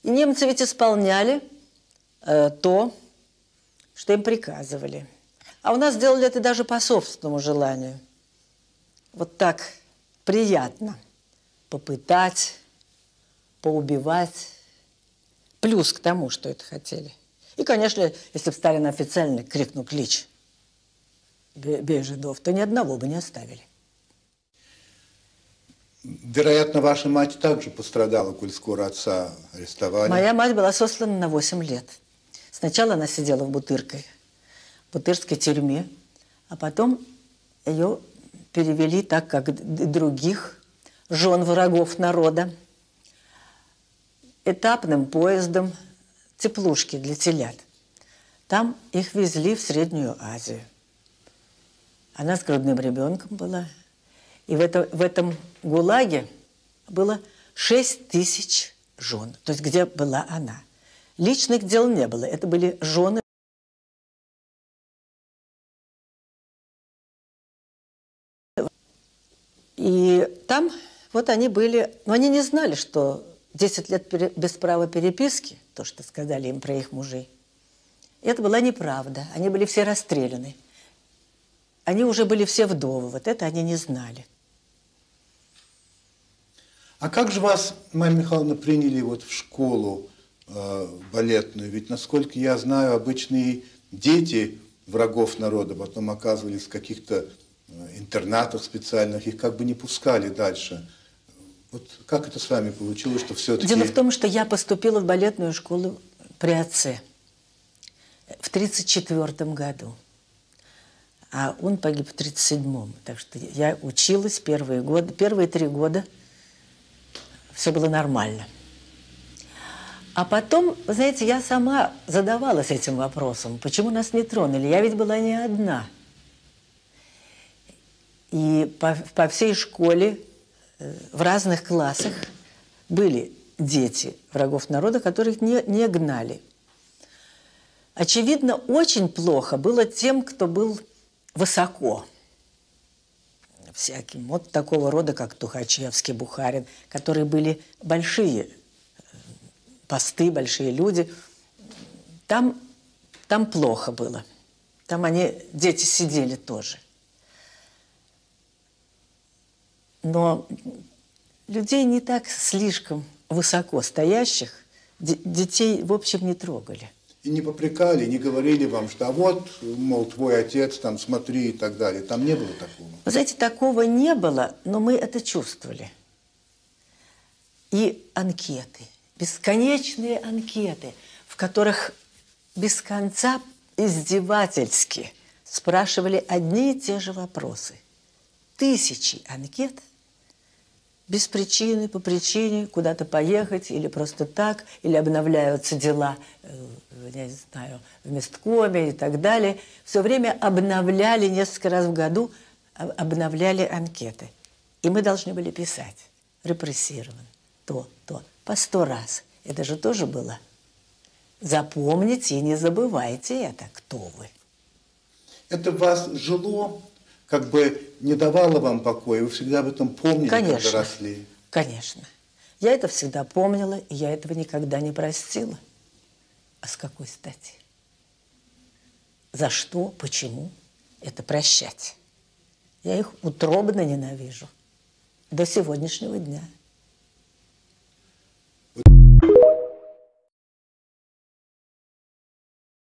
И немцы ведь исполняли то, что им приказывали. А у нас делали это даже по собственному желанию. Вот так приятно попытать, поубивать. Плюс к тому, что это хотели. И, конечно, если бы Сталин официально крикнул клич «Бей жидов», то ни одного бы не оставили. Вероятно, ваша мать также пострадала, коль скоро отца арестовали. Моя мать была сослана на 8 лет. Сначала она сидела в Бутырской тюрьме, а потом ее перевели, так как других жен врагов народа, этапным поездом теплушки для телят. Там их везли в Среднюю Азию. Она с грудным ребенком была. И в этом ГУЛАГе было 6 тысяч жен. То есть где была она. Личных дел не было. Это были жены. И там вот они были... Но они не знали, что 10 лет без права переписки, то, что сказали им про их мужей, это была неправда. Они были все расстреляны. Они уже были все вдовы. Вот это они не знали. А как же вас, Майя Михайловна, приняли вот в школу балетную? Ведь, насколько я знаю, обычные дети врагов народа потом оказывались в каких-то интернатах специальных, их как бы не пускали дальше. Вот как это с вами получилось, что все-таки... Дело в том, что я поступила в балетную школу при отце в 1934 году. А он погиб в 1937. Так что я училась первые 3 года. Все было нормально. А потом, вы знаете, я сама задавалась этим вопросом. Почему нас не тронули? Я ведь была не одна. И по всей школе, в разных классах были дети врагов народа, которых не гнали. Очевидно, очень плохо было тем, кто был высоко. Всяким. Вот такого рода, как Тухачевский, Бухарин, которые были большие посты, большие люди. Там плохо было. Там дети сидели тоже. Но людей не так слишком высоко стоящих детей, в общем, не трогали. И не попрекали, не говорили вам, что а вот, мол, твой отец, там, смотри и так далее. Там не было такого? Вы знаете, такого не было, но мы это чувствовали. И анкеты, бесконечные анкеты, в которых без конца издевательски спрашивали одни и те же вопросы. Тысячи анкет без причины, по причине, куда-то поехать или просто так, или обновляются дела, я не знаю, в месткоме и так далее. Все время обновляли, несколько раз в году обновляли анкеты. И мы должны были писать: репрессирован, то, по 100 раз. Это же тоже было. Запомните и не забывайте это, кто вы. Это вас жило, как бы не давало вам покоя, вы всегда об этом помнили, конечно, когда росли? Конечно. Я это всегда помнила, и я этого никогда не простила. А с какой стати? За что, почему это прощать? Я их утробно ненавижу до сегодняшнего дня.